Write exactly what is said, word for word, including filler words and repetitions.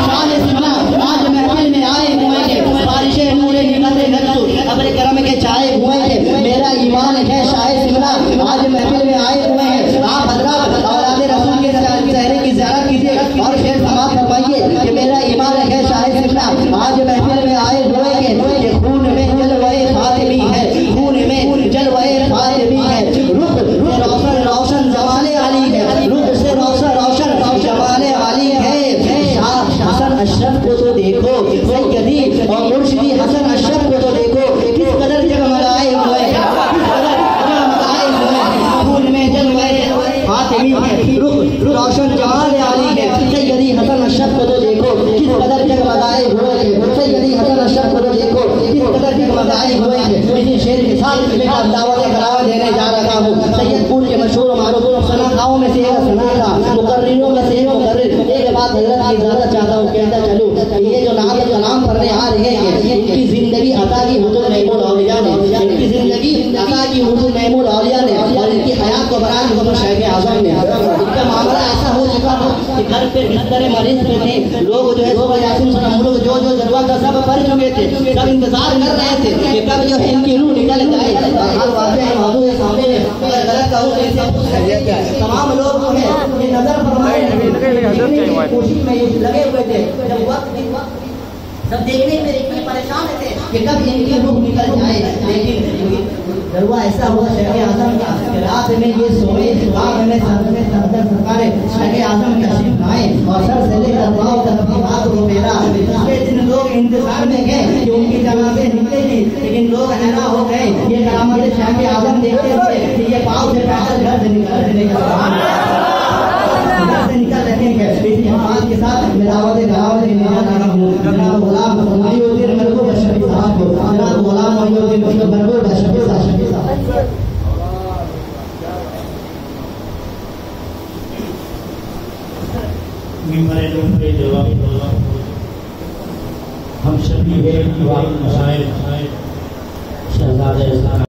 ईमान सिमला आज महफिल में आए हुए हैं, बारिशें नूरे निकलते नक्शो अबरे करम के चाहे हुए हैं। मेरा ईमान है शाहे सिमला आज महफिल में आए हुए हैं। आप हजरात औलाद रसूल के चेहरे की ज़ियारत कीजिए और शेर समाप्त फरमाइए कि मेरा ईमान है शाहे सिमला आज महफिल में आए हुए हैं। कि खून में जलवाए फातिमी है, खून में जलवाए फातिमी है, रुख से रोशन रोशन जमाने वाली है, रुख से रोशन रोशन जमाने वाली है। हसन अशरफ को तो देखो, सैयदी और मुर्शिदी हसन अशरफ को तो देखो, किस कदर जगमगाए हुए हैं, किस कदर जगमगाए हुए हैं। खून में जलवाए फातिमी है, रुख रोशन जमाने वाली है। सैयदी हसन अशरफ को तो देखो, किस कदर जगमगाए हुए हैं। सैयदी हसन अशरफ को तो देखो, किस कदर जगमगाए हुए हैं। इसी शेर के साथ मैं दावत करावा देने जा रहा हूँ। सैयदपुर के मशहूर मारूफ सनाखाओं में से एक सना था, मुकर्रिरों में से एक मुकर्रिर। एक बात हजरत की इजाजत चाहता हूँ, कहता चलूँ ये जो नाम जो नाम पढ़ने आ रहे हैं इनकी जिंदगी अता की हुजूर महमूद औलिया ने, इनकी जिंदगी अता की हुजूर महमूद औलिया ने और इनकी हयात को बरान हुजूर शाह आजम ने। इनका मामला ऐसा हो चुका हो कि घर पे बिस्तर मरीज पे थे, लोग जो है सुबह यासीन सुना हम लोग जो जो जलवा का सब पढ़ चुके थे, सब इंतजार कर रहे थे कि कब जो है इनकी रूह निकल जाए। हाल वाक़े है मौजूद है सामने में, अगर गलत कहूँ तो इनसे पूछ सकते तमाम लोग जो है ये नजर फरमाए कोशिश में लगे हुए थे। जब वक्त जब देखने में इतने परेशान थे कि कब इनकी रूह निकल जाए, लेकिन जलवा ऐसा हुआ शाह आजम का कि रात में ये सोए, रात में सर में सरदर सरकारे शाह आजम तशरीफ लाए और सर से लेकर पाँव तक की बात को मेरा। दूसरे दिन लोग इंतजार में गए कि उनकी जनाज़े निकलेगी, लेकिन लोग हैरान हो गए ये करामत शाह आजम देखते हुए कि ये पाँव से पैदल घर से निकल से निकल रहे हैं। इसी बात के साथ मिलावट गावत निजात हूँ जनाब गुलाम मोहिउद्दीन मरगूब शफी साहब को, जनाब गुलाम मोहिउद्दीन मरगूब शफी साहब मिंबर पे जवाब हम शफी है शहजादे